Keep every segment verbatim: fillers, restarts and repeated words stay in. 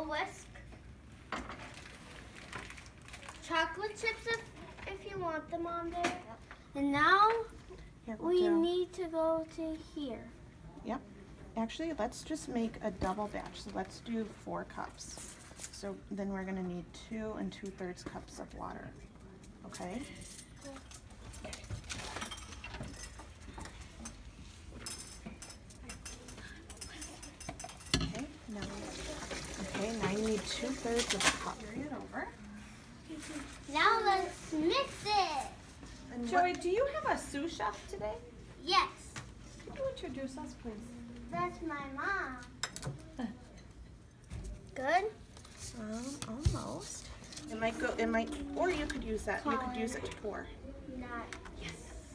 whisk. Chocolate chips if, if you want them on there. Yep. And now Here, we'll we do. need to go to here. Yep. Actually, let's just make a double batch. So let's do four cups. So then we're gonna need two and two thirds cups of water. Okay? Okay, now, okay, now you need two thirds of a cup. Bring it over. Now let's mix it. And Joey, do you have a sous chef today? Yes, Could you introduce us, please? that's my mom. Good? Um, almost. It might go, it might, or you could use that. You could use it to pour. Not. Yes.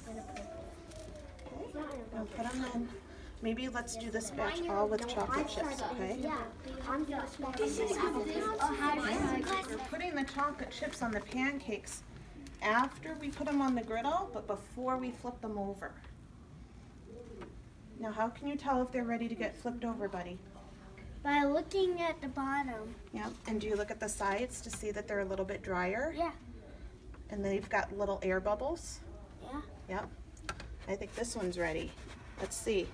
Now put them in. Maybe let's do this batch all with chocolate chips, okay? Yeah. This is We're putting the chocolate chips on the pancakes after we put them on the griddle, but before we flip them over. Now, how can you tell if they're ready to get flipped over, buddy? By looking at the bottom. Yeah, and do you look at the sides to see that they're a little bit drier? Yeah. And they've got little air bubbles? Yeah. Yep. I think this one's ready. Let's see.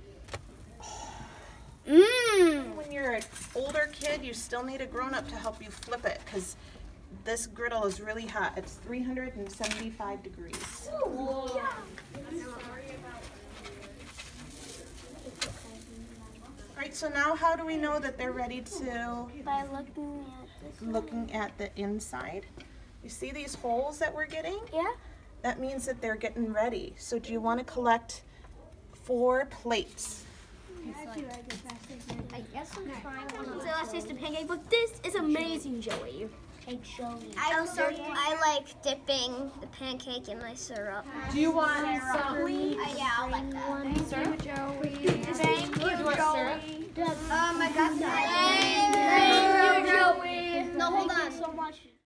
Mmm. When you're an older kid, you still need a grown-up to help you flip it because this griddle is really hot. It's three hundred seventy-five degrees. All Right, so now how do we know that they're ready to, By looking at this. looking at the inside? You see these holes that we're getting? Yeah. That means that they're getting ready. So do you want to collect four plates? I guess I'm trying one. So let's taste the pancake, but this is amazing, Joey. Hey, Joey. I also I like dipping the pancake in my syrup. Do you want some? Uh, yeah, I like that. Syrup? Joey. Thank you, Do you want syrup? Um, I got that. Thank you, Joey. No, hold on. So much.